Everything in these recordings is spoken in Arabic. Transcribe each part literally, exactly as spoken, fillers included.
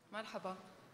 مرحبا.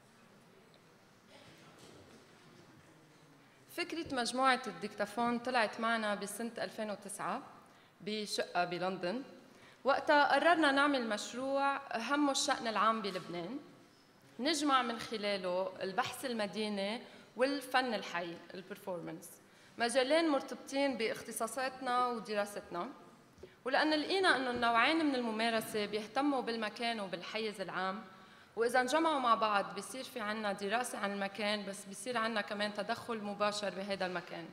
فكرة مجموعة الديكتافون طلعت معنا بسنة ألفين وتسعة بشقة بلندن. وقتها قررنا نعمل مشروع همه الشأن العام بلبنان، نجمع من خلاله البحث المديني والفن الحي البرفورمانس، مجالين مرتبطين باختصاصاتنا ودراستنا. ولأن لقينا أنه النوعين من الممارسة بيهتموا بالمكان وبالحيز العام، وإذا انجمعوا مع بعض بيصير في عنا دراسة عن المكان، بس بيصير عنا كمان تدخل مباشر بهذا المكان.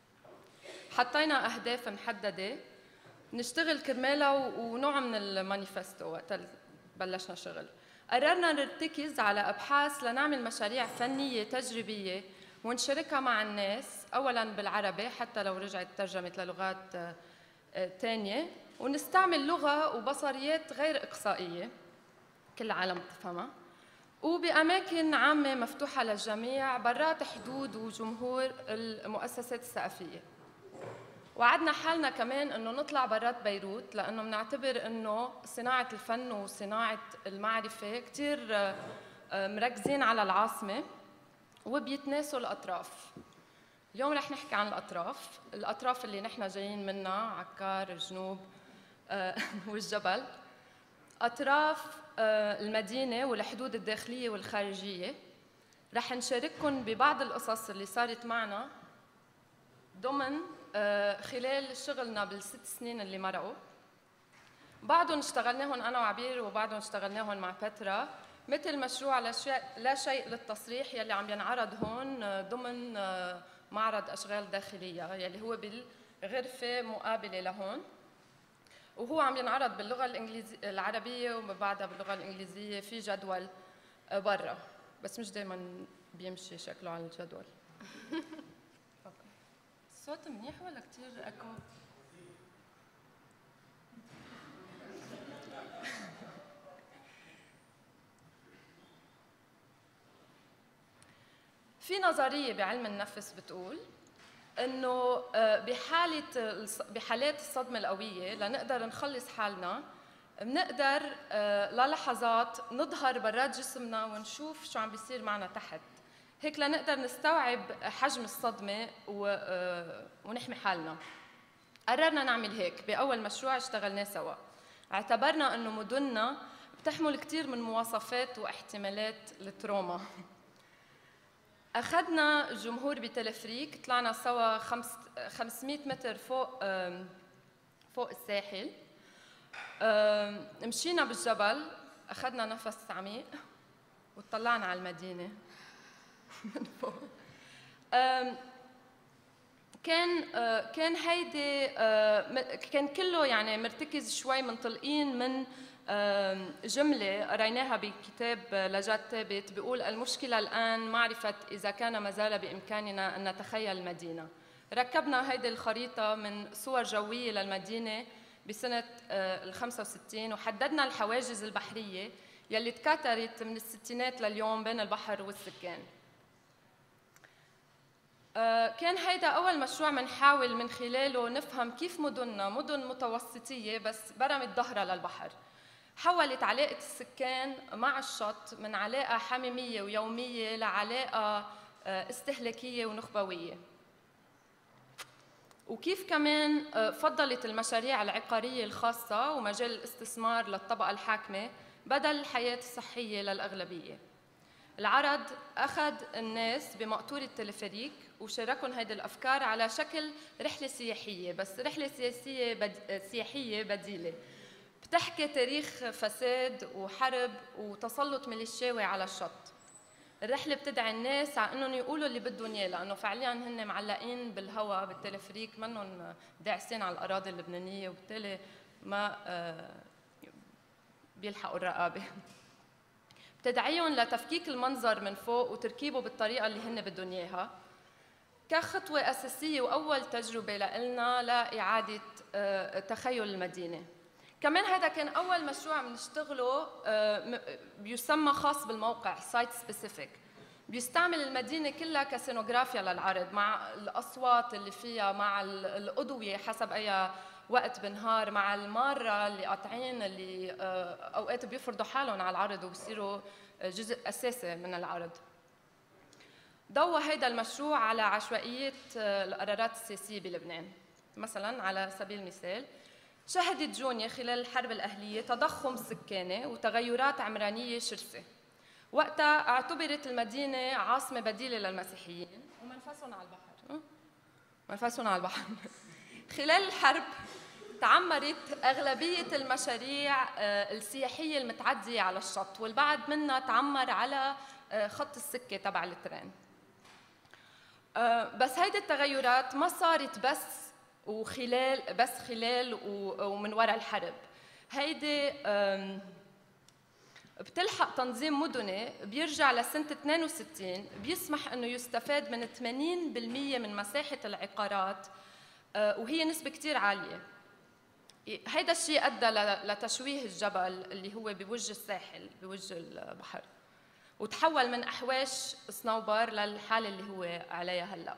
حطينا أهداف محددة نشتغل كرمالها ونوع من المانيفستو. وقت بلشنا شغل قررنا نرتكز على أبحاث لنعمل مشاريع فنية تجريبية ونشاركها مع الناس، أولاً بالعربي حتى لو رجعت ترجمت للغات تانية، ونستعمل لغة وبصريات غير إقصائية كل العالم تفهمها، وبأماكن عامة مفتوحة للجميع برات حدود وجمهور المؤسسات الثقافية. وعدنا حالنا كمان أنه نطلع برات بيروت، لأنه بنعتبر أنه صناعة الفن وصناعة المعرفة كتير مركزين على العاصمة وبيتناسوا الأطراف. اليوم رح نحكي عن الأطراف، الأطراف اللي نحن جايين منها، عكار، الجنوب والجبل، أطراف المدينة والحدود الداخلية والخارجية. رح نشارككم ببعض القصص اللي صارت معنا ضمن خلال شغلنا بالست سنين اللي مرقوا. بعضهم اشتغلناهم أنا وعبير، وبعضهم اشتغلناهم مع بترا، مثل مشروع لا شيء للتصريح يلي عم ينعرض هون ضمن معرض أشغال داخلية، يلي هو بالغرفة مقابلة لهون، وهو عم ينعرض باللغة الإنجليزية العربية وبعدها باللغة الإنجليزية في جدول برا، بس مش دايما بيمشي شكله على الجدول. الصوت منيح ولا كتير أكو؟ في نظرية بعلم النفس بتقول إنه بحالة بحالات الصدمة القوية لنقدر نخلص حالنا، بنقدر للحظات نظهر برات جسمنا ونشوف شو عم بيصير معنا تحت، هيك لنقدر نستوعب حجم الصدمة ونحمي حالنا. قررنا نعمل هيك بأول مشروع اشتغلناه سوا. اعتبرنا إنه مدننا بتحمل كتير من مواصفات واحتمالات التروما. أخذنا جمهور بتلفريك، طلعنا سوا خمسمية متر فوق فوق الساحل، مشينا بالجبل، أخذنا نفس عميق وطلعنا على المدينة من فوق. كان كان هيدي كان كله يعني مرتكز شوي منطلقين من جملة قريناها بكتاب لجاد ثابت بيقول: المشكلة الآن معرفة إذا كان ما زال بإمكاننا أن نتخيل المدينة. ركبنا هيدي الخريطة من صور جوية للمدينة بسنة ال خمسة وستين، وحددنا الحواجز البحرية يلي تكاثرت من الستينات لليوم بين البحر والسكان. كان هيدا أول مشروع منحاول من خلاله نفهم كيف مدننا مدن متوسطية بس برمت ظهرها للبحر، حولت علاقة السكان مع الشط من علاقة حميمية ويومية لعلاقة استهلاكية ونخبوية، وكيف كمان فضلت المشاريع العقارية الخاصة ومجال الاستثمار للطبقة الحاكمة بدل الحياة الصحية للأغلبية. العرض أخذ الناس بمقطورة التلفريك وشاركهم هيدي الأفكار على شكل رحلة سياحية، بس رحلة سياسية بد... سياحية بديلة بتحكي تاريخ فساد وحرب وتسلط ميليشياوي على الشط. الرحلة بتدعي الناس على أنهم يقولوا اللي بدهم إياه، لأنه فعلياً هن معلقين بالهواء بالتلفريك، منهم داعسين على الأراضي اللبنانية، وبالتالي ما بيلحقوا الرقابة. بتدعيهم لتفكيك المنظر من فوق وتركيبه بالطريقة اللي هن بدهم إياها، كخطوة أساسية وأول تجربة لنا لإعادة تخيل المدينة. كمان هذا كان أول مشروع بنشتغله بيسمى خاص بالموقع سايت سبيسيفيك، بيستعمل المدينة كلها كسينوغرافيا للعرض، مع الأصوات اللي فيها، مع الأضوية حسب أي وقت بالنهار مع المارة اللي قاطعين اللي أوقات بيفرضوا حالهم على العرض وبصيروا جزء أساسي من العرض. ضوى هذا المشروع على عشوائية القرارات السياسية بلبنان. مثلاً على سبيل المثال شهدت جونيا خلال الحرب الأهلية تضخم سكاني وتغيرات عمرانية شرسة. وقتها اعتبرت المدينة عاصمة بديلة للمسيحيين ومنفسهم على البحر. منفسهم على البحر. خلال الحرب تعمرت أغلبية المشاريع السياحية المتعدية على الشط، والبعض منها تعمر على خط السكة تبع الترين. بس هيدي التغيرات ما صارت بس وخلال بس خلال ومن وراء الحرب. هيدي بتلحق تنظيم مدني بيرجع لسنة اثنين وستين بيسمح انه يستفاد من ثمانين بالمئة من مساحة العقارات، وهي نسبة كتير عالية. هيدا الشيء ادى لتشويه الجبل اللي هو بوجه الساحل بوجه البحر، وتحول من احواش صنوبر للحالة اللي هو عليها هلا.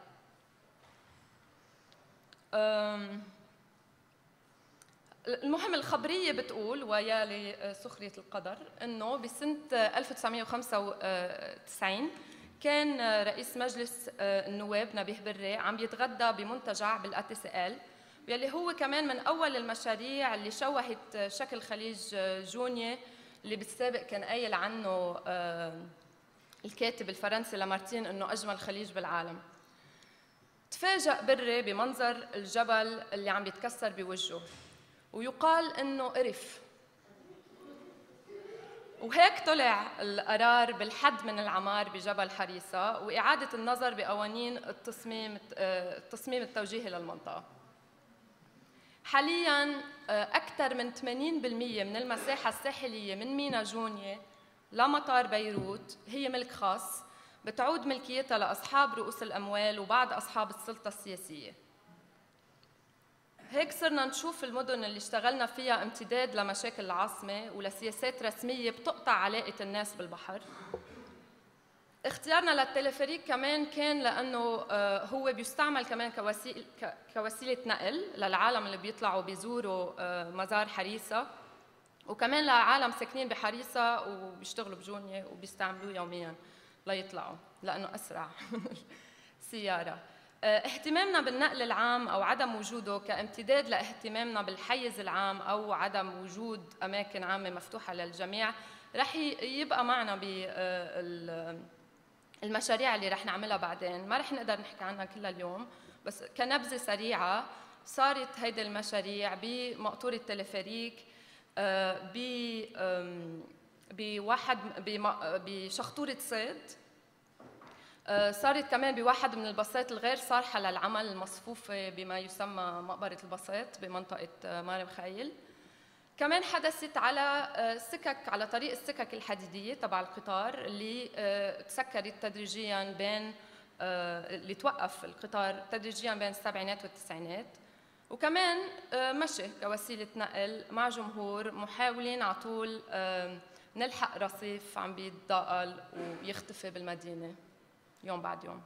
المهم الخبرية بتقول ويا لسخرية القدر انه بسنة ألف وتسعمئة وخمسة وتسعين كان رئيس مجلس النواب نبيه بري عم يتغدى بمنتجع بالأتي سي إل، واللي هو كمان من اول المشاريع اللي شوهت شكل خليج جونيا اللي بالسابق كان قايل عنه الكاتب الفرنسي لامارتين انه اجمل خليج بالعالم. تفاجأ بري بمنظر الجبل اللي عم يتكسر بوجهه، ويقال انه قرف. وهيك طلع القرار بالحد من العمار بجبل حريصة وإعادة النظر بقوانين التصميم التصميم التوجيهي للمنطقة. حالياً أكثر من ثمانين بالمئة من المساحة الساحلية من ميناء جونيا لمطار بيروت هي ملك خاص بتعود ملكيتها لأصحاب رؤوس الأموال وبعض أصحاب السلطة السياسية. هيك صرنا نشوف المدن اللي اشتغلنا فيها امتداد لمشاكل العاصمة ولسياسات رسمية بتقطع علاقة الناس بالبحر. اختيارنا للتلفريك كمان كان لأنه هو بيستعمل كمان كوسيلة كوسيلة نقل للعالم اللي بيطلعوا بيزوروا مزار حريصة، وكمان لعالم ساكنين بحريصة وبيشتغلوا بجونيا وبيستعملوه يومياً ليطلعوا لأنه أسرع من السيارة. اهتمامنا بالنقل العام أو عدم وجوده كامتداد لاهتمامنا بالحيز العام أو عدم وجود أماكن عامة مفتوحة للجميع رح يبقى معنا بالمشاريع اللي رح نعملها بعدين. ما رح نقدر نحكي عنها كلها اليوم، بس كنبذة سريعة صارت هيدي المشاريع بمقطورة تلفريك، بواحد بشخطورة صيد، صارت كمان بواحد من البساط الغير صالحة للعمل المصفوفة بما يسمى مقبرة البساط بمنطقة ماري مخيل. كمان حدثت على سكك على طريق السكك الحديدية تبع القطار اللي تسكرت تدريجياً بين اللي توقف القطار تدريجياً بين السبعينات والتسعينات. وكمان مشي كوسيلة نقل مع جمهور محاولين على طول نلحق رصيف عم بيتضاءل ويختفي بالمدينة يوم بعد يوم.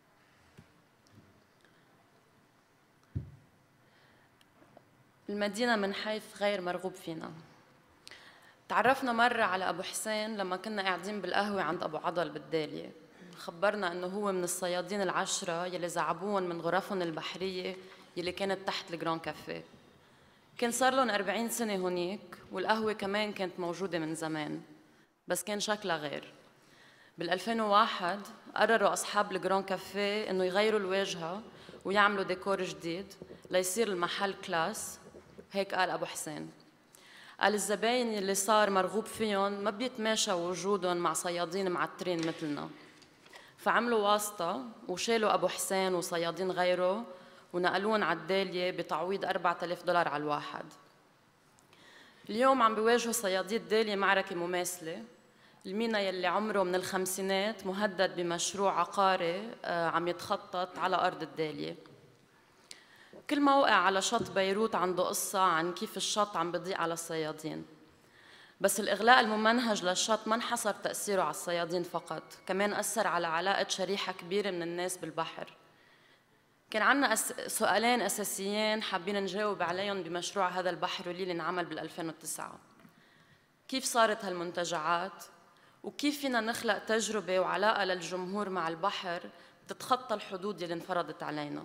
المدينة من حيث غير مرغوب فينا. تعرفنا مرة على أبو حسين لما كنا قاعدين بالقهوة عند أبو عضل بالدالية. خبرنا أنه هو من الصيادين العشرة يلي زعبوهم من غرفهم البحرية يلي كانت تحت الجران كافيه. كان صار لهم أربعين سنة هونيك، والقهوة كمان كانت موجودة من زمان، بس كان شكلها غير. بالألفين وواحد قرروا أصحاب الجران كافيه إنه يغيروا الواجهة ويعملوا ديكور جديد ليصير المحل كلاس. هيك قال أبو حسين، قال الزباين اللي صار مرغوب فيهم ما بيتماشى وجودهم مع صيادين معترين مثلنا، فعملوا واسطة وشالوا أبو حسين وصيادين غيره ونقلون على الدالية بتعويض أربعة آلاف دولار على الواحد. اليوم عم بيواجهوا صيادي الدالية معركة مماثلة. المينا يلي عمره من الخمسينات مهدد بمشروع عقاري عم يتخطط على أرض الدالية. كل موقع على شط بيروت عنده قصة عن كيف الشط عم بيضيق على الصيادين، بس الإغلاق الممنهج للشط ما انحصر تأثيره على الصيادين فقط، كمان أثر على علاقة شريحة كبيرة من الناس بالبحر. كان عنا أس... سؤالين أساسيين حابين نجاوب عليهم بمشروع هذا البحر واللي انعمل بال ألفين وتسعة. كيف صارت هالمنتجعات؟ وكيف فينا نخلق تجربة وعلاقة للجمهور مع البحر تتخطى الحدود اللي انفرضت علينا؟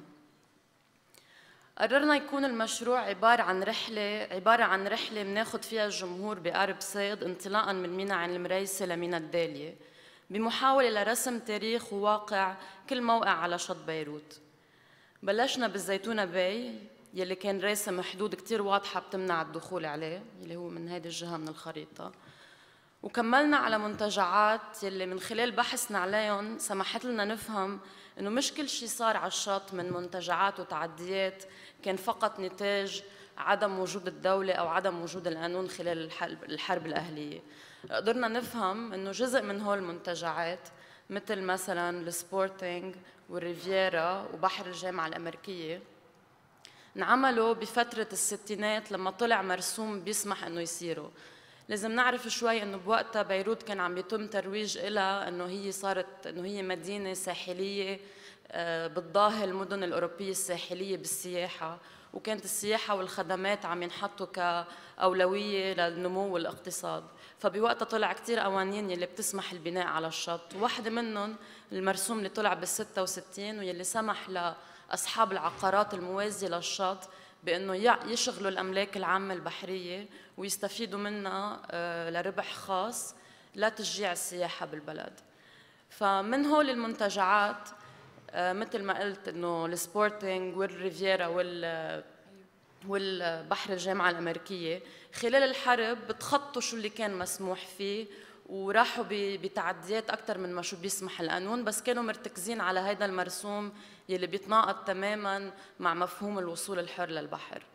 قررنا يكون المشروع عبارة عن رحلة عبارة عن رحلة بناخد فيها الجمهور بقارب صيد انطلاقاً من ميناء عين المريسة لميناء الدالية، بمحاولة لرسم تاريخ وواقع كل موقع على شط بيروت. بلشنا بالزيتونة باي يلي كان راسم حدود كتير واضحة بتمنع الدخول عليه، يلي هو من هيدي الجهة من الخريطة، وكملنا على منتجعات يلي من خلال بحثنا عليهم سمحت لنا نفهم إنه مش كل شيء صار على الشط من منتجعات وتعديات كان فقط نتاج عدم وجود الدولة أو عدم وجود القانون خلال الحرب الأهلية. قدرنا نفهم إنه جزء من هول المنتجعات مثل مثلاً السبورتينج والريفيرا وبحر الجامعة الأمريكية انعملوا بفترة الستينات لما طلع مرسوم بيسمح إنه يصيروا. لازم نعرف شوي إنه بوقتها بيروت كان عم يتم ترويج إلها إنه هي صارت إنه هي مدينة ساحلية بتضاهي المدن الأوروبية الساحلية بالسياحة، وكانت السياحة والخدمات عم ينحطوا كأولوية للنمو والاقتصاد. فبوقتها طلع كتير قوانين يلي بتسمح البناء على الشط، وواحدة منهم المرسوم اللي طلع بالستة وستين واللي سمح لأصحاب العقارات الموازية للشط بأنه يشغلوا الأملاك العامة البحرية ويستفيدوا منها لربح خاص لتشجيع السياحة بالبلد. فمن هول المنتجعات مثل ما قلت إنه السبورتينج والريفيرا وال والبحر الجامعة الأمريكية خلال الحرب بتخطوا شو اللي كان مسموح فيه وراحوا بتعديات أكثر من ما شو بيسمح القانون، بس كانوا مرتكزين على هيدا المرسوم يلي بيتناقض تماماً مع مفهوم الوصول الحر للبحر.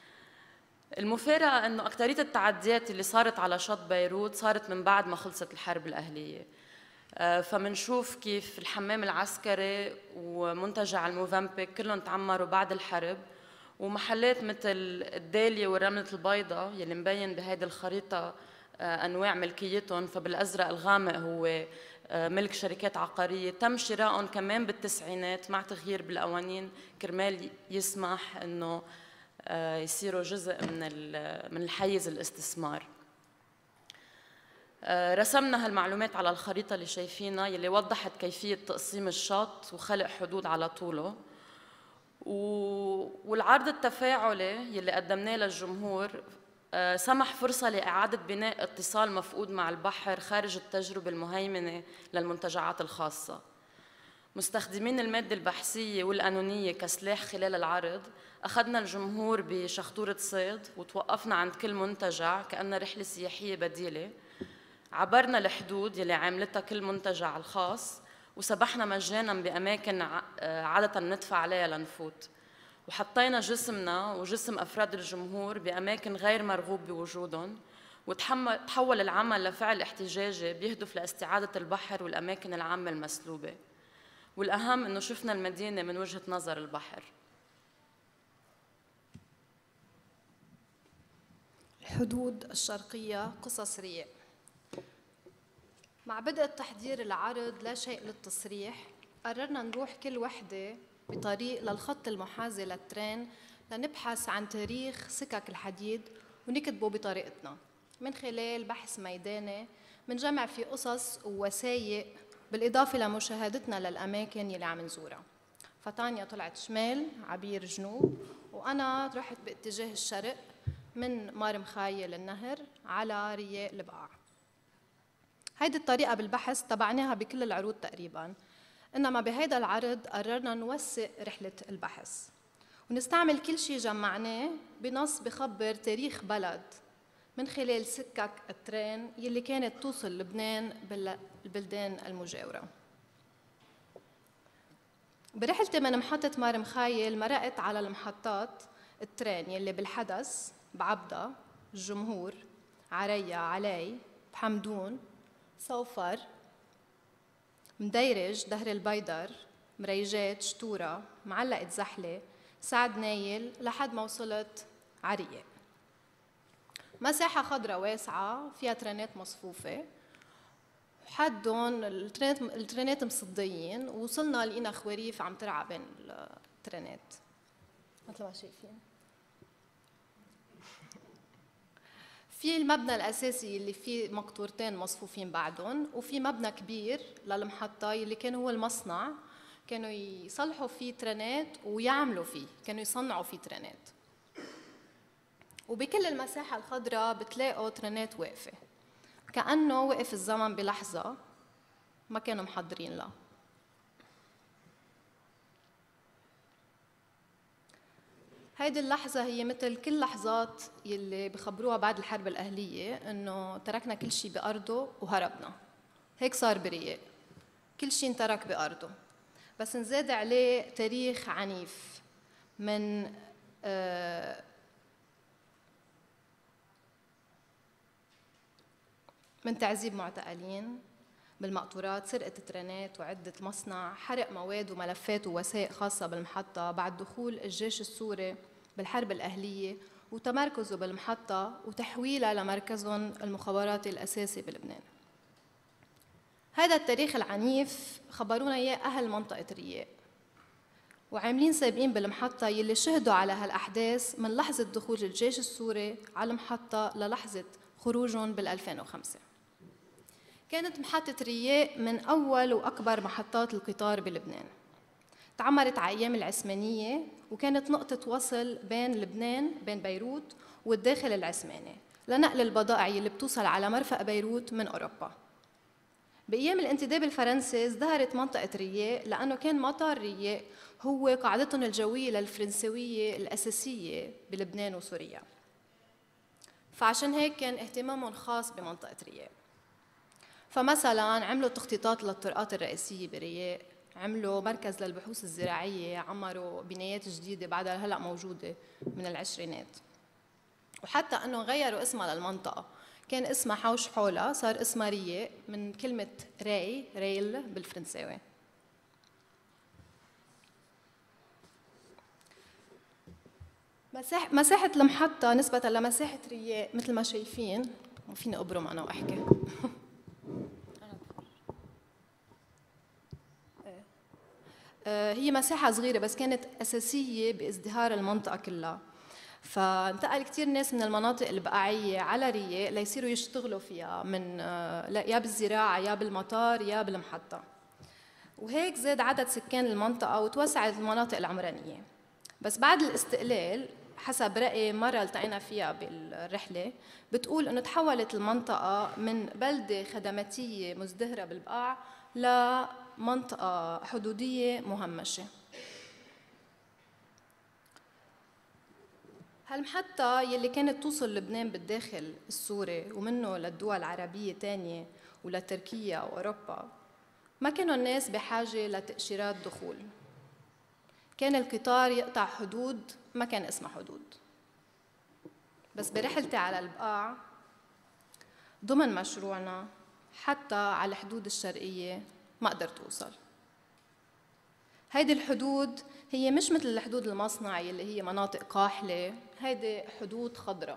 المفارقة إنه أكثرية التعديات اللي صارت على شط بيروت صارت من بعد ما خلصت الحرب الأهلية. فمنشوف كيف الحمام العسكري ومنتجع الموفنبيك كلهم تعمروا بعد الحرب، ومحلات مثل الدالية والرملة البيضاء يلي مبين بهيدي الخريطة أنواع ملكيتهم، فبالأزرق الغامق هو ملك شركات عقارية تم شرائهم كمان بالتسعينات مع تغيير بالقوانين كرمال يسمح إنه يصيروا جزء من من الحيز الاستثمار. رسمنا هالمعلومات على الخريطة اللي شايفينها يلي وضحت كيفية تقسيم الشط وخلق حدود على طوله، والعرض التفاعلي يلي قدمناه للجمهور سمح فرصة لإعادة بناء اتصال مفقود مع البحر خارج التجربة المهيمنة للمنتجعات الخاصة. مستخدمين المادة البحثية والقانونية كسلاح خلال العرض، أخذنا الجمهور بشخطورة صيد وتوقفنا عند كل منتجع كأنها رحلة سياحية بديلة. عبرنا الحدود يلي عاملتها كل منتجع الخاص، وسبحنا مجانا بأماكن عادة ندفع عليها لنفوت، وحطينا جسمنا وجسم أفراد الجمهور بأماكن غير مرغوب بوجودهم، وتحول العمل لفعل احتجاجي بيهدف لاستعادة البحر والأماكن العامة المسلوبة، والأهم إنه شفنا المدينة من وجهة نظر البحر. الحدود الشرقية قصص ريق. مع بدء تحضير العرض لا شيء للتصريح، قررنا نروح كل وحدة بطريق للخط المحاذي للترين لنبحث عن تاريخ سكك الحديد ونكتبه بطريقتنا من خلال بحث ميداني من جمع في قصص ووثائق، بالإضافة لمشاهدتنا للأماكن يلي عم نزورها. فتانيا طلعت شمال عبير جنوب، وأنا رحت باتجاه الشرق من مارمخايل النهر على رياء البقاع. هيدي الطريقة بالبحث تبعناها بكل العروض تقريباً، إنما بهيدا العرض قررنا نوثق رحلة البحث ونستعمل كل شيء جمعناه بنص بخبر تاريخ بلد من خلال سكك الترين يلي كانت توصل لبنان بالبلدان المجاورة. برحلتي من محطة مارمخايل مرقت على المحطات الترين يلي بالحدث بعبدة، الجمهور، عريا، علي، بحمدون، صوفر، مديرج، دهر البيدر، مريجات، شتورة، معلقة زحلة، سعد نايل، لحد ما وصلت عريق. مساحة خضراء واسعة فيها ترينات مصفوفة، وحدهم الترينات الترينات مصديين، ووصلنا لقينا خواريف عم ترعى بين ترينات مثل ما شايفين. في المبنى الأساسي اللي فيه مقطورتين مصفوفين بعدهم، وفي مبنى كبير للمحطة اللي كان هو المصنع، كانوا يصلحوا فيه ترينات ويعملوا فيه، كانوا يصنعوا فيه ترينات. وبكل المساحة الخضراء بتلاقوا ترينات واقفة، كأنه وقف الزمن بلحظة ما كانوا محضرين لها. هيدي اللحظة هي مثل كل لحظات يلي بخبروها بعد الحرب الأهلية، إنه تركنا كل شيء بأرضه وهربنا. هيك صار برياء، كل شيء انترك بأرضه، بس نزاد عليه تاريخ عنيف من آه من تعذيب معتقلين بالمقطورات، سرقة ترينات وعدة مصنع، حرق مواد وملفات ووثائق خاصة بالمحطة بعد دخول الجيش السوري بالحرب الأهلية وتمركزه بالمحطة وتحويلها لمركزهم المخابراتي الأساسي بلبنان. هذا التاريخ العنيف خبرونا إياه أهل منطقة رياء، وعاملين سابقين بالمحطة يلي شهدوا على هالأحداث من لحظة دخول الجيش السوري على المحطة للحظة خروجهم بالألفين وخمسة. كانت محطة رياء من أول وأكبر محطات القطار بلبنان، تعمرت على أيام العثمانية وكانت نقطة وصل بين لبنان، بين بيروت والداخل العثماني، لنقل البضائع اللي بتوصل على مرفأ بيروت من أوروبا. بأيام الانتداب الفرنسي ازدهرت منطقة رياء لأنه كان مطار رياء هو قاعدتهم الجوية للفرنسوية الأساسية بلبنان وسوريا، فعشان هيك كان اهتمامهم خاص بمنطقة رياء. فمثلا عملوا تخطيطات للطرقات الرئيسية برياء، عملوا مركز للبحوث الزراعية، عمروا بنايات جديدة بعدها هلأ موجودة من العشرينات، وحتى أنه غيروا اسمها للمنطقة، كان اسمها حوش حولة صار اسمها رياء من كلمة راي، ريل بالفرنساوي. مساحة مساحة المحطة نسبة لمساحة رياء مثل ما شايفين، وفيني أبرم أنا وأحكي. هي مساحة صغيرة بس كانت أساسية بازدهار المنطقة كلها، فانتقل كثير ناس من المناطق البقاعية على رياء ليصيروا يشتغلوا فيها، من يا بالزراعة يا بالمطار يا بالمحطة، وهيك زاد عدد سكان المنطقة وتوسعت المناطق العمرانية. بس بعد الاستقلال حسب رأي مرة التقينا فيها بالرحلة بتقول إنه تحولت المنطقة من بلدة خدماتية مزدهرة بالبقاع لمنطقة حدودية مهمشة. هالمحطة يلي كانت توصل لبنان بالداخل السوري ومنه للدول العربية تانية ولتركيا وأوروبا، ما كانوا الناس بحاجة لتأشيرات دخول، كان القطار يقطع حدود ما كان اسمها حدود. بس برحلتي على البقاع ضمن مشروعنا حتى على الحدود الشرقية ما قدرت أوصل. هيدي الحدود هي مش مثل الحدود المصنعية اللي هي مناطق قاحلة، هيدي حدود خضراء،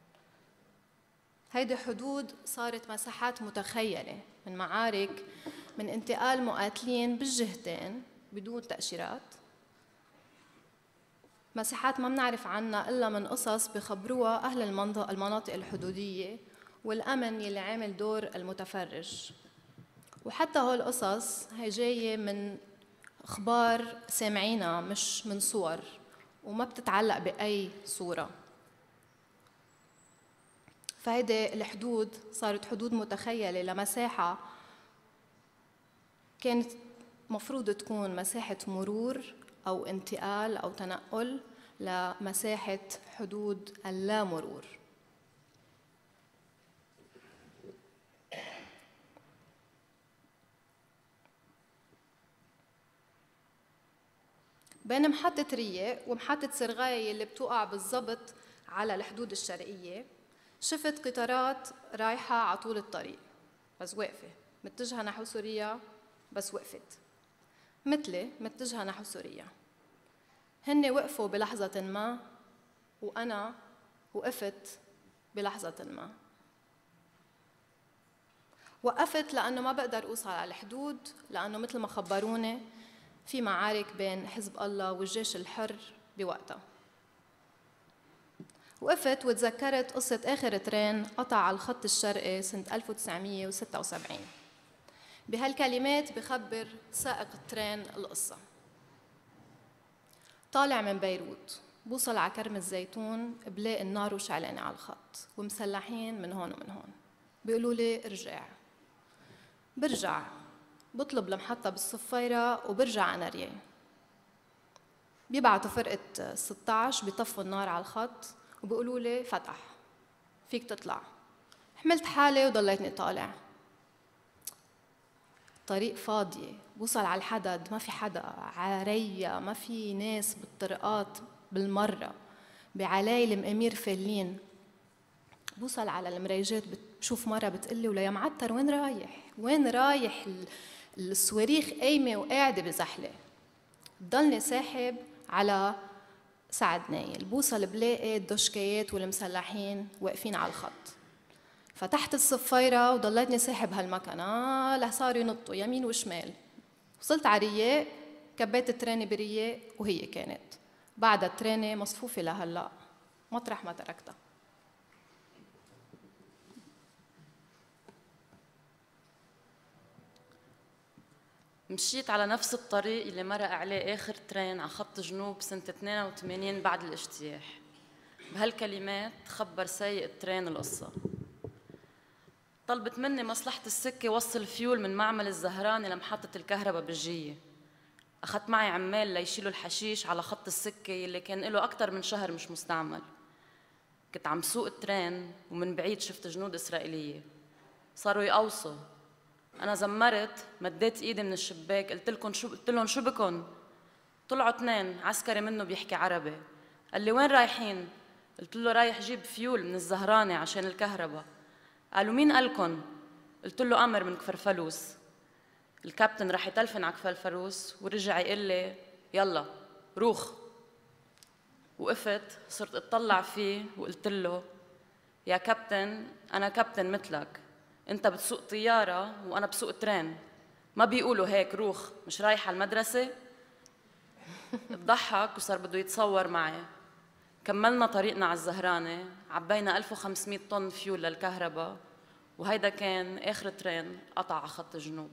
هيدي حدود صارت مساحات متخيلة من معارك، من انتقال مقاتلين بالجهتين بدون تأشيرات، مساحات ما بنعرف عنها إلا من قصص بخبروها أهل المنطقة المناطق الحدودية والأمن يلي عامل دور المتفرج. وحتى هول القصص هي جاية من أخبار سامعينها مش من صور، وما بتتعلق بأي صورة. فهيدي الحدود صارت حدود متخيلة لمساحة كانت مفروض تكون مساحة مرور أو انتقال أو تنقل لمساحة حدود اللامرور. بين محطة رياء ومحطة سرغاية اللي بتوقع بالضبط على الحدود الشرقية شفت قطارات رايحة على طول الطريق بس واقفة، متجهة نحو سوريا بس وقفت، مثلي متجهة نحو سوريا. هن وقفوا بلحظة ما وأنا وقفت بلحظة ما. وقفت لأنه ما بقدر أوصل على الحدود، لأنه مثل ما خبروني في معارك بين حزب الله والجيش الحر بوقتها. وقفت وتذكرت قصة آخر ترين قطع على الخط الشرقي سنة ألف وتسعمية وستة وسبعين. بهالكلمات بخبر سائق الترين القصة: طالع من بيروت، بوصل على كرم الزيتون، بلاقي النار وشعلانة على الخط ومسلحين من هون ومن هون. بيقولوا لي ارجع. برجع، بطلب المحطة بالصفيرة وبرجع أنا رياي. بيبعتوا فرقة ستة عشر بيطفوا النار على الخط وبيقولوا لي فتح، فيك تطلع. حملت حالي وضليتني طالع. طريق فاضية، بوصل على الحدد، ما في حدا، عارية، ما في ناس بالطرقات بالمرة، بعلايل مأمير فالين. بوصل على المريجات، بشوف مرة بتقلي: ولا يا معتر وين رايح؟ وين رايح؟ الصواريخ قايمة وقاعدة بزحلة. بضلني ساحب على سعد نايل، بوصل بلاقي الدشكيات والمسلحين واقفين على الخط. فتحت الصفيرة وضليتني ساحب هالمكان آه لصاروا ينطوا يمين وشمال. وصلت على رياق، كبيت الترينة برياق وهي كانت بعدها الترينة مصفوفة لهلا مطرح ما تركتها. مشيت على نفس الطريق اللي مرق عليه آخر ترين على خط جنوب سنة اثنين وثمانين بعد الاجتياح. بهالكلمات خبر سايق الترين القصة: طلبت مني مصلحة السكة وصل فيول من معمل الزهراني لمحطة الكهرباء بالجية. أخذت معي عمال ليشيلوا الحشيش على خط السكة اللي كان له أكتر من شهر مش مستعمل. كنت عم سوق الترين ومن بعيد شفت جنود إسرائيلية صاروا يقوصوا. أنا زمرت، مديت إيدي من الشباك، قلت لكم شو قلت لهم شو بكن؟ طلعوا اثنين، عسكري منه بيحكي عربي. قال لي وين رايحين؟ قلت له رايح جيب فيول من الزهراني عشان الكهرباء. قالوا مين قالكن؟ قلت له أمر من كفر فلوس. الكابتن راح يتلفن على كفر فلوس ورجع يقول لي يلا روخ. وقفت صرت اطلع فيه وقلت له يا كابتن أنا كابتن مثلك، أنت بتسوق طيارة وأنا بسوق ترين، ما بيقولوا هيك روخ، مش رايح على المدرسة؟ اتضحك وصار بده يتصور معي. كملنا طريقنا على الزهراني، عبينا ألف وخمسمية طن فيول للكهرباء، وهيدا كان آخر ترين قطع على خط الجنوب.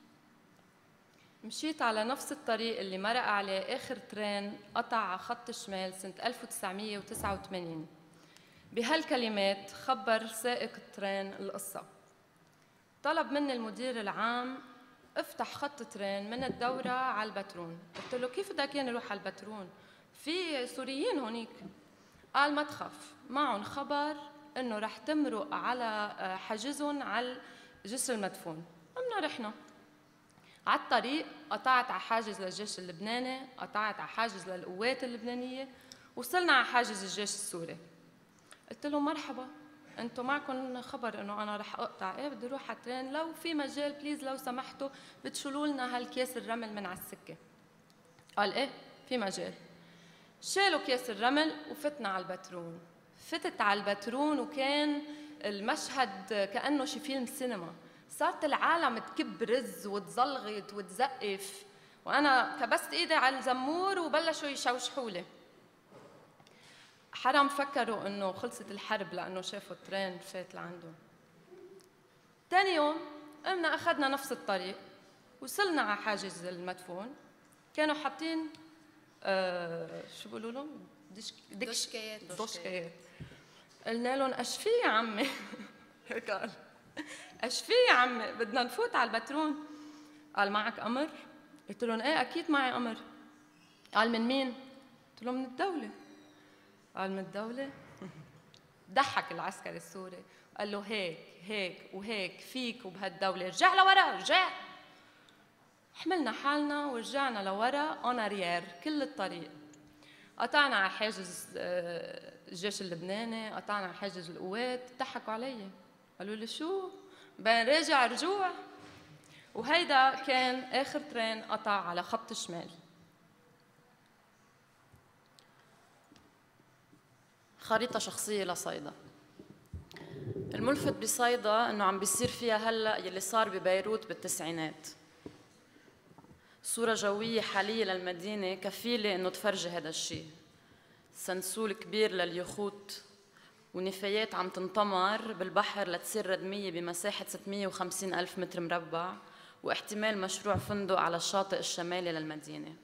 مشيت على نفس الطريق اللي مرق عليه آخر ترين قطع على خط الشمال سنة ألف وتسعمية وتسعة وثمانين. بهالكلمات خبر سائق الترين القصة: طلب مني المدير العام افتح خط ترين من الدورة على البترون. قلت له كيف بدك يعني نروح على البترون؟ في سوريين هونيك. قال ما تخاف، معهم خبر انه رح تمرق على حاجزهم على الجسر المدفون. قمنا رحنا على الطريق، قطعت على حاجز للجيش اللبناني، قطعت على حاجز للقوات اللبنانية، وصلنا على حاجز الجيش السوري. قلت له مرحبا، انتم معكم خبر انه انا رح اقطع؟ ايه بدي اروح على الترين، لو في مجال بليز لو سمحتوا بتشيلوا لنا هالكيس الرمل من على السكه. قال ايه في مجال. شالوا كيس الرمل وفتنا على البترون. فتت على البترون وكان المشهد كانه شي فيلم سينما. صارت العالم تكب رز وتزلغط وتزقف، وانا كبست ايدي على الزمور وبلشوا يشوشحوا لي. حرام فكروا انه خلصت الحرب لانه شافوا الترين فات لعندهم. ثاني يوم قمنا اخذنا نفس الطريق، وصلنا على حاجز المدفون. كانوا حاطين آه شو بيقولوا لهم؟ دشكيات. دشكيات. قلنا لهم اش في يا عمي؟ هيك قال اش في يا عمي بدنا نفوت على البترون. قال معك امر؟ قلت لهم ايه اكيد معي امر. قال من مين؟ قلت له من الدوله. قال من الدولة؟ ضحك العسكري السوري، قال له هيك هيك وهيك فيك وبهالدولة، رجع لورا رجع. حملنا حالنا ورجعنا لورا اوناريير كل الطريق. قطعنا على حاجز الجيش اللبناني، قطعنا على حاجز القوات. ضحكوا علي قالوا لي شو بين راجع رجوع. وهيدا كان آخر ترين قطع على خط الشمال. خريطة شخصية لصيدا. الملفت بصيدا انه عم بيصير فيها هلا يلي صار ببيروت بالتسعينات. صورة جوية حالية للمدينة كفيلة إنه تفرجي هذا الشيء. سنسول كبير لليخوت ونفايات عم تنطمر بالبحر لتصير ردمية بمساحة ستمية وخمسين ألف متر مربع، واحتمال مشروع فندق على الشاطئ الشمالي للمدينة.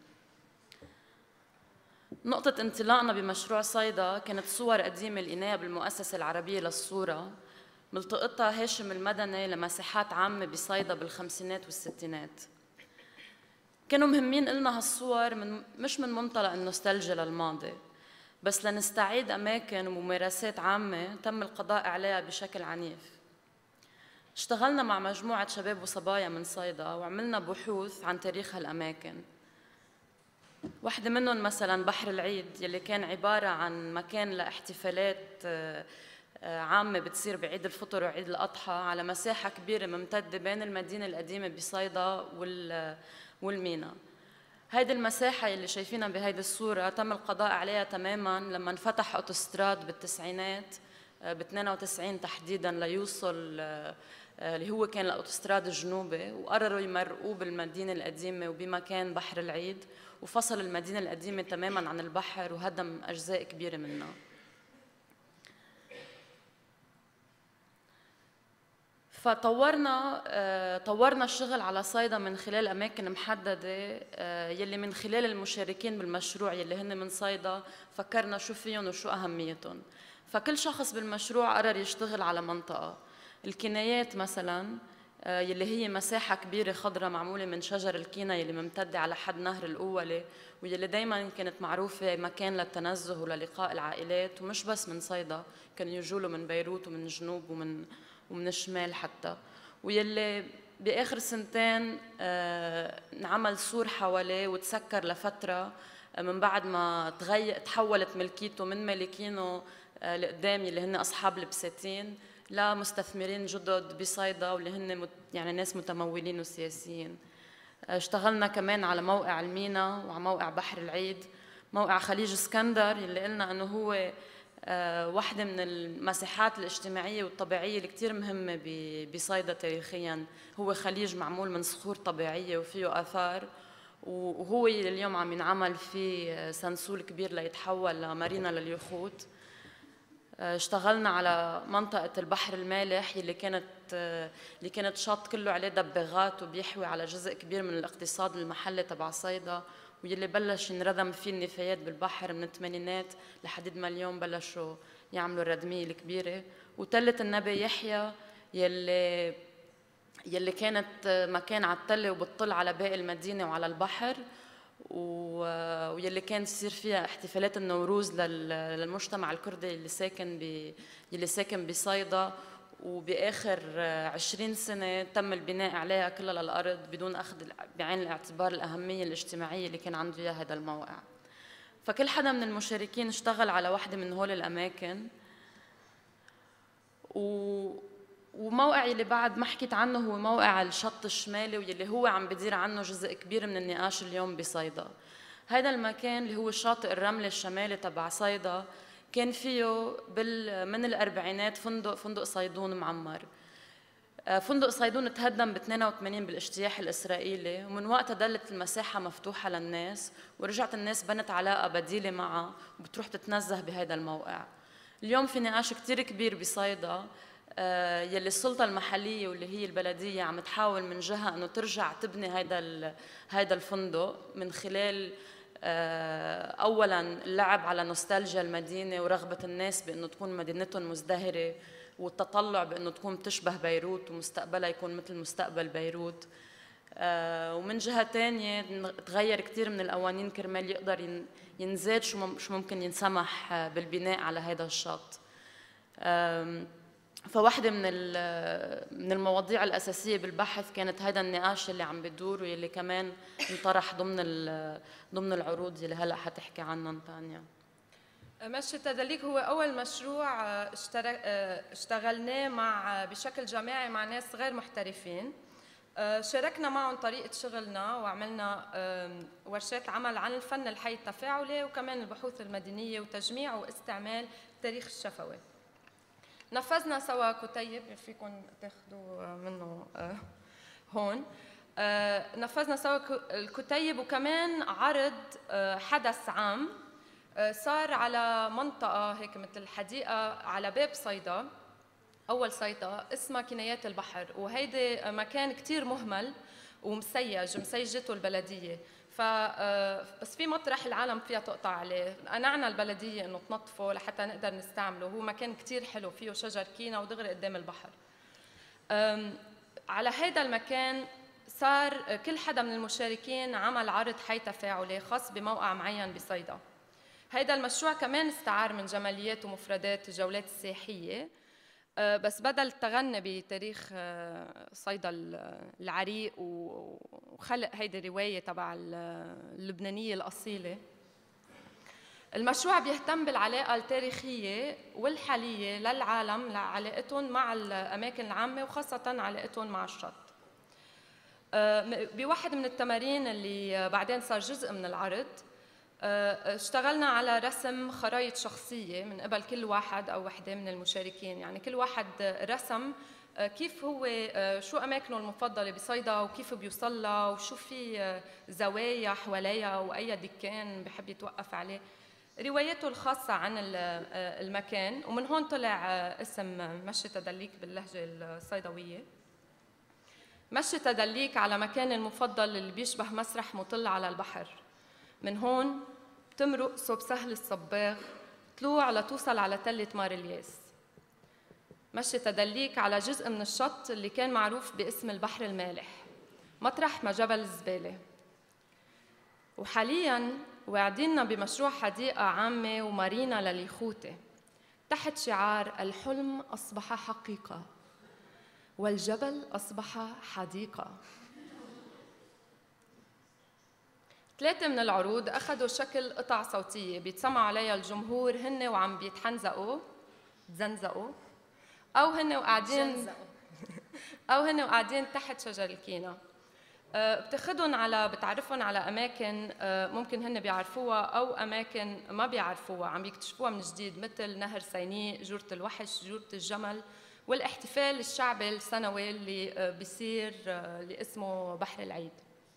نقطة انطلاقنا بمشروع صيدا كانت صور قديمة لقيناها بالمؤسسة العربية للصورة، ملتقطها هاشم المدني لمساحات عامة بصيدا بالخمسينات والستينات. كانوا مهمين إلنا هالصور من مش من منطلق النوستالجيا للماضي، بس لنستعيد أماكن وممارسات عامة تم القضاء عليها بشكل عنيف. اشتغلنا مع مجموعة شباب وصبايا من صيدا وعملنا بحوث عن تاريخ هالأماكن. واحدة منهم مثلا بحر العيد يلي كان عبارة عن مكان لاحتفالات عامة بتصير بعيد الفطر وعيد الأضحى على مساحة كبيرة ممتدة بين المدينة القديمة بصيدا والمينا. هيدي المساحة اللي شايفينها بهيدي الصورة تم القضاء عليها تماماً لما انفتح أوتوستراد بالتسعينات ب اثنين وتسعين تحديداً ليوصل اللي هو كان الأوتوستراد الجنوبي، وقرروا يمرقوه بالمدينة القديمة وبمكان بحر العيد، وفصل المدينة القديمة تماماً عن البحر وهدم أجزاء كبيرة منها. فطورنا طورنا الشغل على صيدا من خلال أماكن محددة يلي من خلال المشاركين بالمشروع يلي هن من صيدا فكرنا شو فيهم وشو أهميتهم. فكل شخص بالمشروع قرر يشتغل على منطقة. الكنايات مثلا يلي هي مساحة كبيرة خضراء معمولة من شجر الكينا يلي ممتدة على حد نهر الأولي، ويلي دايما كانت معروفة مكان للتنزه وللقاء العائلات، ومش بس من صيدا، كانوا يجولوا من بيروت ومن الجنوب ومن ومن الشمال حتى. ويلي بآخر سنتين آه انعمل سور حواليه وتسكر لفترة آه من بعد ما تغير تحولت ملكيته من مالكينه آه القدام اللي هن أصحاب البساتين لمستثمرين جدد بصيدا واللي هن مت يعني ناس متمولين وسياسيين. آه اشتغلنا كمان على موقع المينا وعلى موقع بحر العيد. موقع خليج اسكندر اللي قلنا أنه هو أه واحدة من المساحات الاجتماعية والطبيعية اللي كتير مهمة بصيدا تاريخياً، هو خليج معمول من صخور طبيعية وفيه آثار، وهو اليوم عم ينعمل فيه سنسول كبير ليتحول لمارينا لليخوت. أه اشتغلنا على منطقة البحر المالح اللي كانت أه اللي كانت شاط كله عليه دباغات وبيحوي على جزء كبير من الاقتصاد المحلي تبع صيدا، واللي بلش ينردم فيه النفايات بالبحر من الثمانينات لحد ما اليوم بلشوا يعملوا الردمية الكبيرة. وتلة النبي يحيى يلي يلي كانت مكان على التلة وبتطل على باقي المدينة وعلى البحر، ويلي كان يصير فيها احتفالات النوروز للمجتمع الكردي اللي ساكن ب يلي ساكن بصيدا. وبآخر عشرين سنة تم البناء عليها كلها للأرض بدون أخذ بعين الاعتبار الأهمية الاجتماعية اللي كان عنده إياها هذا الموقع. فكل حدا من المشاركين اشتغل على واحدة من هول الأماكن. و... وموقع اللي بعد ما حكيت عنه هو موقع الشط الشمالي، واللي هو عم بدير عنه جزء كبير من النقاش اليوم بصيدا. هذا المكان اللي هو شاطئ الرمل الشمالي تبع صيدا كان فيه بال من الأربعينات فندق فندق صيدون معمر. فندق صيدون تهدم ب اثنين وثمانين بالاجتياح الإسرائيلي، ومن وقتها ضلت المساحة مفتوحة للناس، ورجعت الناس بنت علاقة بديلة معها وبتروح تتنزه بهذا الموقع. اليوم في نقاش كتير كبير بصيدا يلي السلطة المحلية واللي هي البلدية عم تحاول من جهة أنه ترجع تبني هذا هذا الفندق من خلال أولاً اللعب على نوستالجيا المدينة ورغبة الناس بأنه تكون مدينتهم مزدهرة، والتطلع بأنه تكون تشبه بيروت ومستقبلها يكون مثل مستقبل بيروت. ومن جهة تانية تغير كتير من القوانين كرمال يقدر ينزاد شو ممكن ينسمح بالبناء على هذا الشط. فواحدة من من المواضيع الأساسية بالبحث كانت هذا النقاش اللي عم بدور واللي كمان انطرح ضمن ضمن العروض اللي هلا حتحكي عنها تانيا. مشي التدليك هو أول مشروع اشتغلناه مع بشكل جماعي مع ناس غير محترفين. شاركنا معهم طريقة شغلنا وعملنا ورشات عمل عن الفن الحي التفاعلي وكمان البحوث المدنية وتجميع واستعمال التاريخ الشفوي. نفذنا سوا كتيب فيكم تاخذوا منه هون. نفذنا سوا الكتيب، وكمان عرض حدث عام صار على منطقة هيك مثل حديقة على باب صيدا، أول صيدا، اسمها كنايات البحر، وهيدي مكان كتير مهمل ومسيج، مسيجته البلدية. ف بس في مطرح العالم فيها تقطع عليه، قنعنا البلدية إنه تنظفه لحتى نقدر نستعمله، هو مكان كتير حلو فيه شجر كينا ودغري قدام البحر. على هيدا المكان صار كل حدا من المشاركين عمل عرض حي تفاعلي خاص بموقع معين بصيدا. هيدا المشروع كمان استعار من جماليات ومفردات الجولات السياحية، بس بدل التغني بتاريخ صيدا العريق وخلق هيدي الرواية تبع اللبنانية الأصيلة، المشروع بيهتم بالعلاقة التاريخية والحالية للعالم لعلاقتهم مع الأماكن العامة وخاصة علاقتهم مع الشط. بواحد من التمارين اللي بعدين صار جزء من العرض، اشتغلنا على رسم خرائط شخصية من قبل كل واحد أو وحدة من المشاركين، يعني كل واحد رسم كيف هو، شو أماكنه المفضلة بصيدا وكيف بيوصل لها وشو في زوايا حواليها وأي دكان بحب يتوقف عليه، روايته الخاصة عن المكان. ومن هون طلع اسم مشي تدليك باللهجة الصيدوية. مشي تدليك على مكان المفضل اللي بيشبه مسرح مطل على البحر، من هون بتمرق صوب سهل الصباغ طلوع لتوصل على تلة مار الياس. مشي تدليك على جزء من الشط اللي كان معروف باسم البحر المالح، مطرح ما جبل الزبالة. وحالياً واعديننا بمشروع حديقة عامة ومارينا لليخوتة تحت شعار الحلم أصبح حقيقة والجبل أصبح حديقة. ثلاثة من العروض أخذوا شكل قطع صوتية بيتسمعوا عليها الجمهور هن وعم بيتحنزقوا تزنزقوا أو هن وقاعدين أو هن وقاعدين تحت شجر الكينا. بتاخدهم على بتعرفهم على أماكن ممكن هن بيعرفوها أو أماكن ما بيعرفوها عم بيكتشفوها من جديد، مثل نهر سيناء، جورة الوحش، جورة الجمل، والاحتفال الشعبي السنوي اللي بيصير اللي اسمه بحر العيد.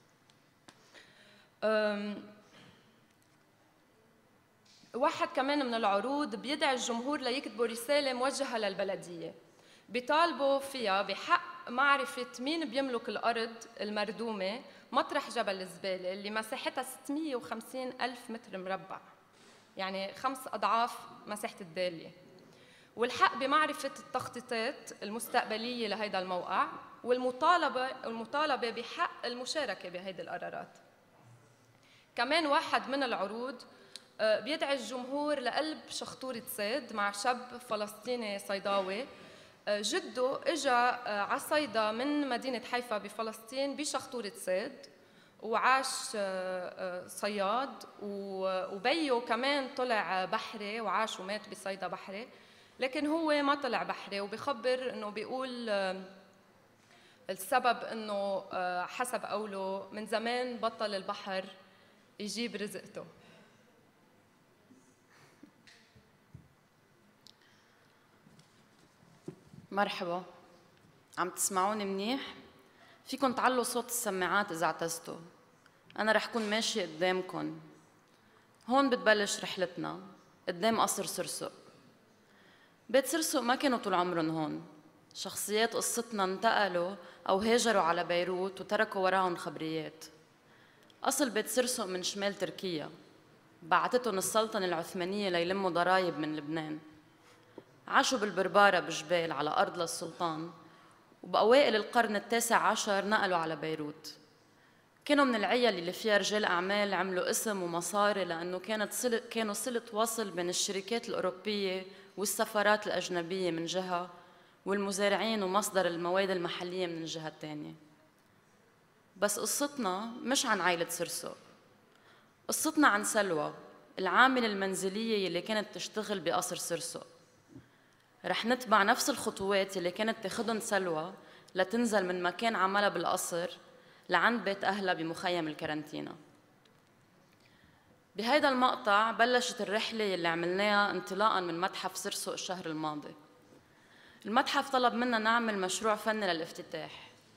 واحد كمان من العروض بيدعي الجمهور ليكتبوا رسالة موجهة للبلدية بيطالبوا فيها بحق معرفة مين بيملك الأرض المردومة مطرح جبل الزبالة اللي مساحتها ستمية وخمسين ألف متر مربع، يعني خمس أضعاف مساحة الدالية، والحق بمعرفة التخطيطات المستقبلية لهذا الموقع، والمطالبة المطالبة بحق المشاركة بهذه القرارات. كمان واحد من العروض بيدعي الجمهور لقلب شخطورة صيد مع شاب فلسطيني صيداوي جده اجا على صيدا من مدينة حيفا بفلسطين بشخطورة صيد وعاش صياد، وبيه كمان طلع بحري وعاش ومات بصيدا بحري، لكن هو ما طلع بحري، وبيخبر انه بيقول السبب انه حسب قوله من زمان بطل البحر يجيب رزقته. مرحبا، عم تسمعوني منيح؟ فيكن تعلوا صوت السماعات إذا اعتزتوا. أنا رح كون ماشي قدامكن. هون بتبلش رحلتنا قدام قصر سرسق. بيت سرسق ما كانوا طول عمرن هون، شخصيات قصتنا انتقلوا أو هاجروا على بيروت وتركوا وراهم خبريات. أصل بيت سرسق من شمال تركيا، بعتتهم السلطنة العثمانية ليلموا ضرايب من لبنان. عاشوا بالبربارة بجبال على أرض للسلطان، وبأوائل القرن التاسع عشر نقلوا على بيروت. كانوا من العيال اللي فيها رجال أعمال عملوا اسم ومصاري، لأنه كانت صلة كانوا صلة وصل بين الشركات الأوروبية والسفارات الأجنبية من جهة، والمزارعين ومصدر المواد المحلية من الجهة الثانية. بس قصتنا مش عن عائلة سرسق، قصتنا عن سلوى العاملة المنزلية اللي كانت تشتغل بقصر سرسق. رح نتبع نفس الخطوات اللي كانت تاخدن سلوى لتنزل من مكان عملها بالقصر لعند بيت أهلها بمخيم الكارنتينا. بهيدا المقطع بلشت الرحلة اللي عملناها انطلاقاً من متحف سرسق الشهر الماضي. المتحف طلب منا نعمل مشروع فني للافتتاح،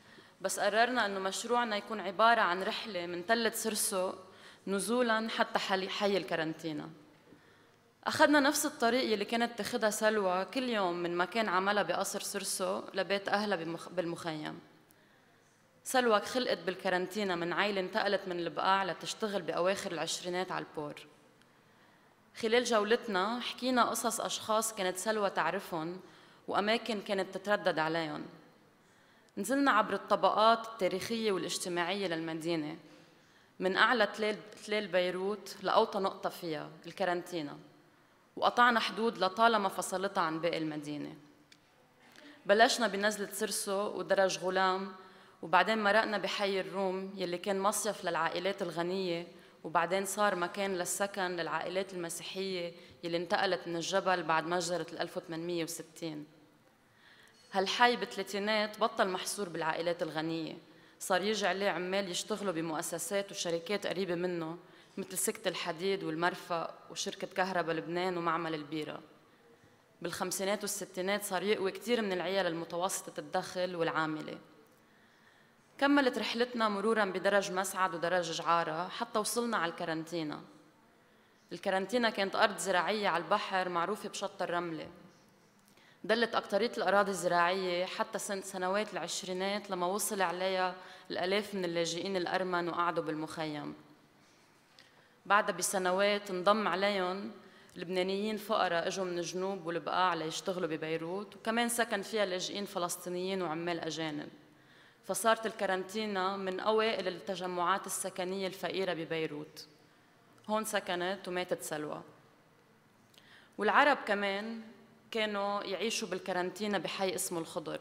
بس قررنا إنه مشروعنا يكون عبارة عن رحلة من تلة سرسو نزولاً حتى حي الكارنتينا. أخذنا نفس الطريق اللي كانت تاخدها سلوى كل يوم من مكان عملها بقصر سرسو لبيت أهلها بالمخيم. سلوى خلقت بالكارنتينا من عائلة انتقلت من البقاع لتشتغل بأواخر العشرينات على البور. خلال جولتنا حكينا قصص أشخاص كانت سلوى تعرفهم وأماكن كانت تتردد عليهم. نزلنا عبر الطبقات التاريخية والاجتماعية للمدينة، من أعلى تلال, تلال بيروت لأوطى نقطة فيها الكارنتينا، وقطعنا حدود لطالما فصلتها عن باقي المدينة. بلشنا بنزلة سرسو ودرج غلام، وبعدين مرقنا بحي الروم يلي كان مصيف للعائلات الغنية، وبعدين صار مكان للسكن للعائلات المسيحية يلي انتقلت من الجبل بعد مجزرة ألف وثمانمية وستين. هالحي بالثلاثينات بطل محصور بالعائلات الغنية، صار يجي عليه عمال يشتغلوا بمؤسسات وشركات قريبة منه مثل سكة الحديد والمرفأ وشركة كهرباء لبنان ومعمل البيرة. بالخمسينات والستينات صار يقوي كتير من العيال المتوسطة الدخل والعاملة. كملت رحلتنا مرورا بدرج مسعد ودرج جعارة حتى وصلنا على الكارنتينا. الكارنتينا كانت أرض زراعية على البحر معروفة بشط الرملة. دلت أكترية الأراضي الزراعية حتى سنة سنوات العشرينات لما وصل عليها الآلاف من اللاجئين الأرمن وقعدوا بالمخيم. بعدها بسنوات انضم عليهم لبنانيين فقراء اجوا من الجنوب والبقاع ليشتغلوا ببيروت، وكمان سكن فيها لاجئين فلسطينيين وعمال أجانب. فصارت الكارنتينا من أوائل التجمعات السكنية الفقيرة ببيروت. هون سكنت وماتت سلوى. والعرب كمان كانوا يعيشوا بالكارنتينا بحي اسمه الخضر.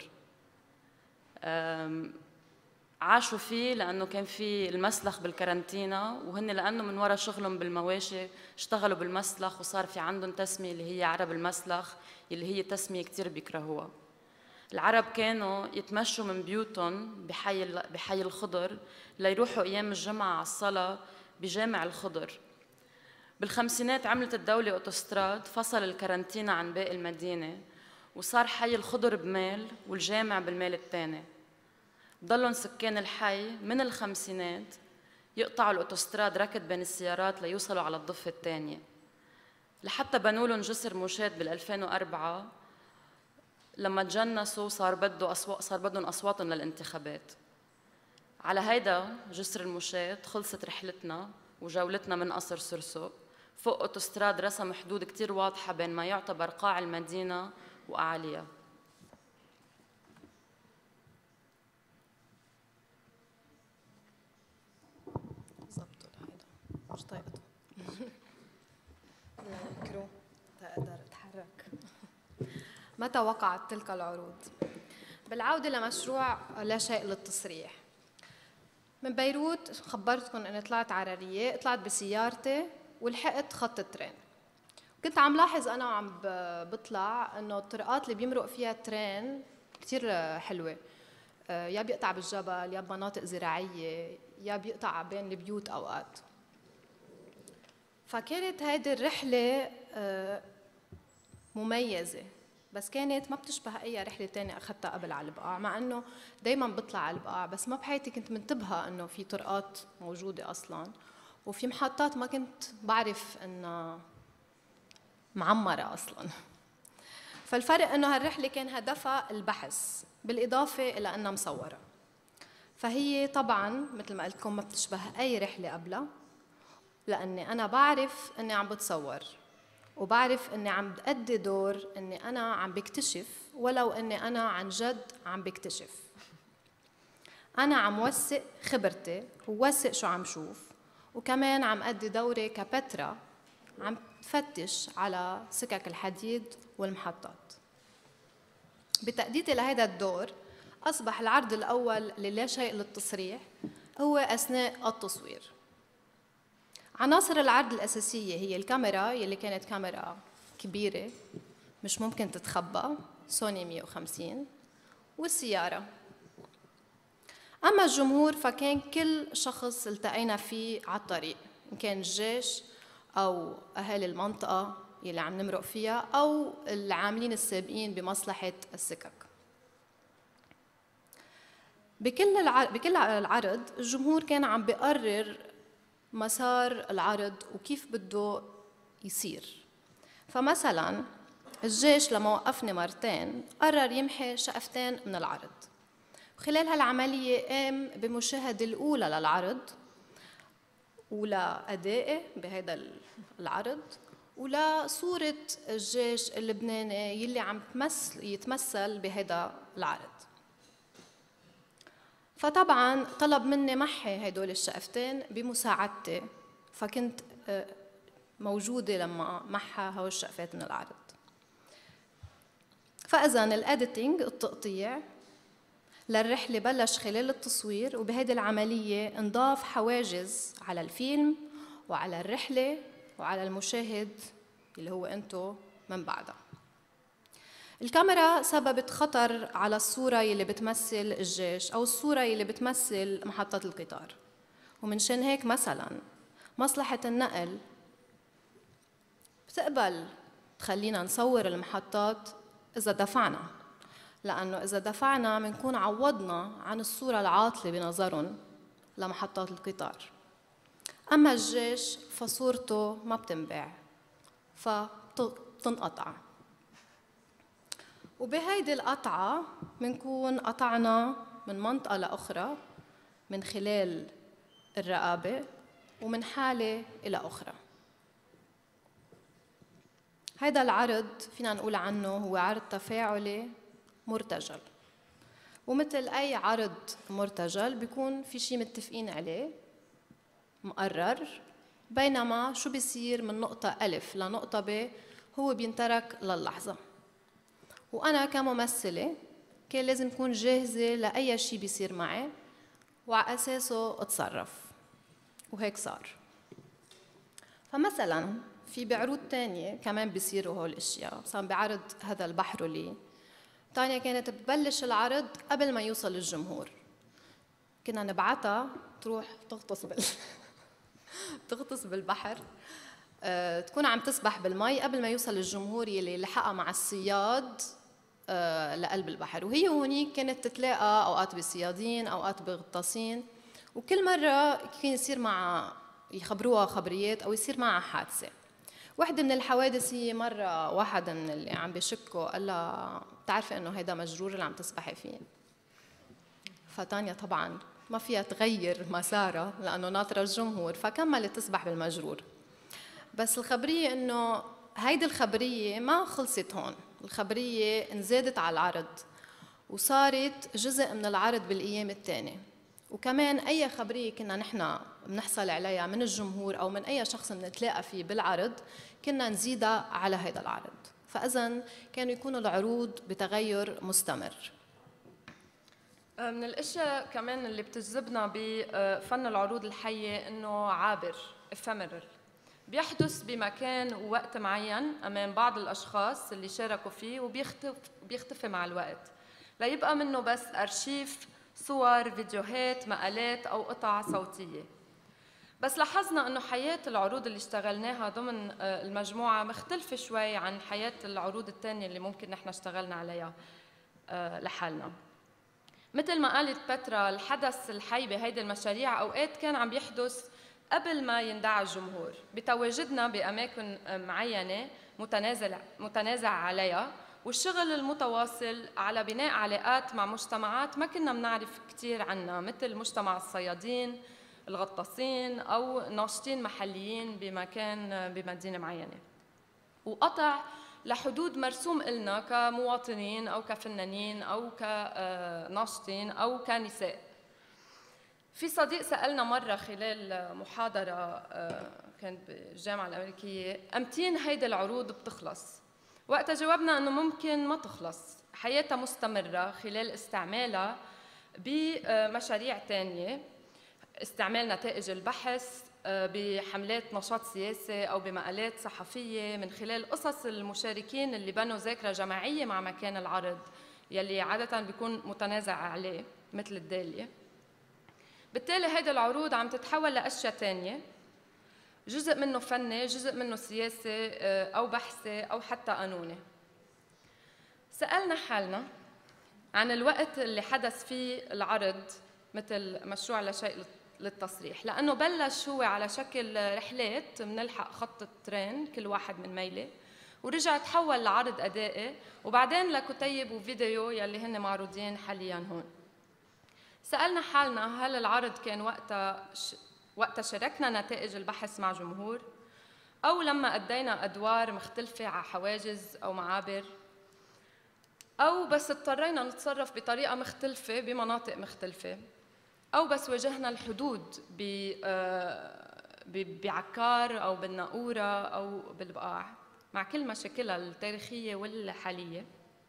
عاشوا فيه لأنه كان في المسلخ بالكارنتينا، وهن لأنه من وراء شغلهم بالمواشي اشتغلوا بالمسلخ، وصار في عندهم تسمية اللي هي عرب المسلخ، اللي هي تسمية كتير بيكرهوها. العرب كانوا يتمشوا من بيوتهم بحي بحي الخضر ليروحوا أيام الجمعة على الصلاة بجامع الخضر. بالخمسينات عملت الدولة أوتوستراد فصل الكارنتينا عن باقي المدينة، وصار حي الخضر بميل والجامع بالميل الثاني. ضلوا سكان الحي من الخمسينات يقطعوا الأوتوستراد ركض بين السيارات ليوصلوا على الضفة الثانية، لحتى بنوا لهم جسر مشاة بال ألفين وأربعة لما تجنسوا صار بدو أصوات صار بدهم أصواتهم للانتخابات. على هيدا جسر المشاة خلصت رحلتنا وجولتنا من قصر سرسو. فوق أوتوستراد رسم حدود كتير واضحة بين ما يعتبر قاع المدينة وأعاليها. زبطوا هيدا مش طايقته. الميكرو تقدر اتحرك. متى وقعت تلك العروض؟ بالعودة لمشروع لا شيء للتصريح. من بيروت خبرتكم اني طلعت عرارية، طلعت بسيارتي ولحقت خط الترين. كنت عم لاحظ انا وعم بطلع انه الطرقات اللي بيمرق فيها الترين كتير حلوة، يا بيقطع بالجبل يا بمناطق زراعية يا بيقطع بين البيوت اوقات. فكانت هيدي الرحلة مميزة، بس كانت ما بتشبه اي رحله ثانيه اخذتها قبل على البقاع، مع انه دائما بطلع على البقاع بس ما بحياتي كنت منتبهه انه في طرقات موجوده اصلا، وفي محطات ما كنت بعرف انها معمره اصلا. فالفرق انه هالرحله كان هدفها البحث بالاضافه الى انها مصوره. فهي طبعا مثل ما قلت لكم ما بتشبه اي رحله قبلها، لاني انا بعرف اني عم بتصور وبعرف اني عم بأدي دور اني انا عم بكتشف، ولو اني انا عن جد عم بكتشف. انا عم وثق خبرتي ووثق شو عم شوف، وكمان عم أدي دوري كبترا عم تفتش على سكك الحديد والمحطات. بتأديتي لهذا الدور أصبح العرض الأول للا شيء للتصريح هو أثناء التصوير. عناصر العرض الأساسية هي الكاميرا يلي كانت كاميرا كبيرة مش ممكن تتخبى، سوني مية وخمسين، والسيارة. أما الجمهور فكان كل شخص التقينا فيه على الطريق، إن كان الجيش أو أهالي المنطقة يلي عم نمرق فيها أو العاملين السابقين بمصلحة السكك. بكل الع... بكل العرض الجمهور كان عم بيقرر مسار العرض وكيف بده يصير. فمثلا الجيش لما وقفني مرتين قرر يمحي شقفتين من العرض. خلال هالعملية قام بمشاهدة الأولى للعرض ولأدائي بهذا العرض ولصورة الجيش اللبناني يلي عم تمثل يتمثل بهذا العرض. فطبعا طلب مني محي هدول الشقفتين بمساعدتي، فكنت موجودة لما محى هول الشقفات من العرض. فإذا الاديتنج التقطيع للرحلة بلش خلال التصوير، وبهذه العملية انضاف حواجز على الفيلم وعلى الرحلة وعلى المشاهد اللي هو انتو من بعدها. الكاميرا سببت خطر على الصورة اللي بتمثل الجيش أو الصورة اللي بتمثل محطة القطار، ومن شان هيك مثلا مصلحة النقل بتقبل تخلينا نصور المحطات إذا دفعنا، لأنه إذا دفعنا بنكون عوضنا عن الصورة العاطلة بنظرهم لمحطات القطار. أما الجيش فصورته ما بتنباع فبتنقطع، وبهيدي القطعة بنكون قطعنا من منطقة لأخرى من خلال الرقابة ومن حالة إلى أخرى. هذا العرض فينا نقول عنه هو عرض تفاعلي مرتجل، ومثل أي عرض مرتجل بيكون في شيء متفقين عليه مقرر، بينما شو بيصير من نقطة ألف لنقطة ب هو بينترك للحظة. وأنا كممثلة كان لازم أكون جاهزة لأي شيء بيصير معي وعلى أساسه أتصرف، وهيك صار. فمثلا في بعروض تانية كمان بيصيروا هول الأشياء، مثلا بعرض هذا البحرولي تانية كانت ببلش العرض قبل ما يوصل الجمهور، كنا نبعتها تروح تغطس بال تغطس بالبحر، أه، تكون عم تسبح بالمي قبل ما يوصل الجمهور يلي لحقها مع الصياد أه، لقلب البحر. وهي هونيك كانت تتلاقى أوقات بصيادين أوقات بغطاسين، وكل مرة كان يصير مع يخبروها خبريات أو يصير معها حادثة. واحدة من الحوادث هي مرة واحد من اللي عم بيشكوا قال لها بتعرفي إنه هيدا مجرور اللي عم تسبحي فيه؟ فتانيا طبعاً ما فيها تغير مسارها لأنه ناطرة الجمهور، فكملت تسبح بالمجرور. بس الخبرية إنه هيدي الخبرية ما خلصت هون، الخبرية انزادت على العرض وصارت جزء من العرض بالأيام الثانية. وكمان أي خبرية كنا نحن بنحصل عليها من الجمهور أو من أي شخص بنتلاقى فيه بالعرض كنا نزيدها على هذا العرض، فإذن كانوا يكونوا العروض بتغير مستمر. من الاشياء كمان اللي بتجذبنا بفن العروض الحيه انه عابر ephemeral، بيحدث بمكان ووقت معين امام بعض الاشخاص اللي شاركوا فيه وبيختفي بيختفي مع الوقت، لا يبقى منه بس ارشيف صور فيديوهات مقالات او قطع صوتيه. بس لاحظنا انه حياه العروض اللي اشتغلناها ضمن المجموعه مختلفه شوي عن حياه العروض الثانيه اللي ممكن نحن اشتغلنا عليها لحالنا. مثل ما قالت بترا، الحدث الحي بهيدي المشاريع اوقات كان عم يحدث قبل ما يندعى الجمهور، بتواجدنا باماكن معينه متنازع متنازع عليها، والشغل المتواصل على بناء علاقات مع مجتمعات ما كنا بنعرف كثير عنها، مثل مجتمع الصيادين، الغطاسين او ناشطين محليين بمكان بمدينه معينه، وقطع لحدود مرسوم إلنا كمواطنين أو كفنانين أو كناشطين أو كنساء. في صديق سألنا مرة خلال محاضرة كانت بالجامعة الأمريكية أمتين هيدي العروض بتخلص؟ وقتها جاوبنا أنه ممكن ما تخلص، حياتها مستمرة خلال استعمالها بمشاريع تانية، استعمال نتائج البحث بحملات نشاط سياسي أو بمقالات صحفية، من خلال قصص المشاركين اللي بنوا ذاكرة جماعية مع مكان العرض يلي عادة بيكون متنازع عليه مثل الدالية. بالتالي هيدي العروض عم تتحول لأشياء تانية، جزء منه فني، جزء منه سياسي أو بحثي أو حتى قانوني. سألنا حالنا عن الوقت اللي حدث فيه العرض مثل مشروع لا شيء للتصريح، لأنه بلش هو على شكل رحلات بنلحق خط الترين كل واحد من ميلة، ورجع تحول لعرض أدائي، وبعدين لكتيب وفيديو يلي هن معروضين حالياً هون. سألنا حالنا هل العرض كان وقتها ش... وقتها شاركنا نتائج البحث مع جمهور، أو لما أدينا أدوار مختلفة على حواجز أو معابر، أو بس اضطرينا نتصرف بطريقة مختلفة بمناطق مختلفة، أو بس واجهنا الحدود بعكار أو بالناقورة أو بالبقاع مع كل مشاكلها التاريخية والحالية.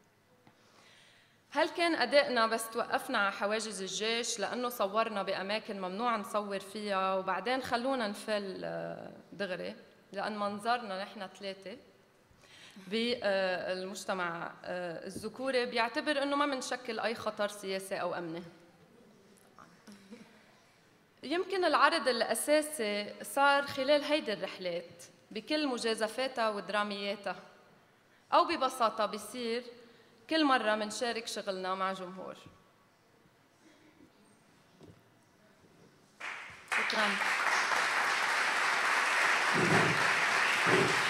هل كان أدائنا بس توقفنا على حواجز الجيش لأنه صورنا بأماكن ممنوع نصور فيها وبعدين خلونا نفل دغري، لأن منظرنا نحن ثلاثة بالمجتمع الذكوري بيعتبر أنه ما منشكل أي خطر سياسي أو أمني. يمكن العرض الأساسي صار خلال هيدي الرحلات بكل مجازفاتها ودرامياتها، أو ببساطة بيصير كل مرة منشارك شغلنا مع جمهور. شكراً.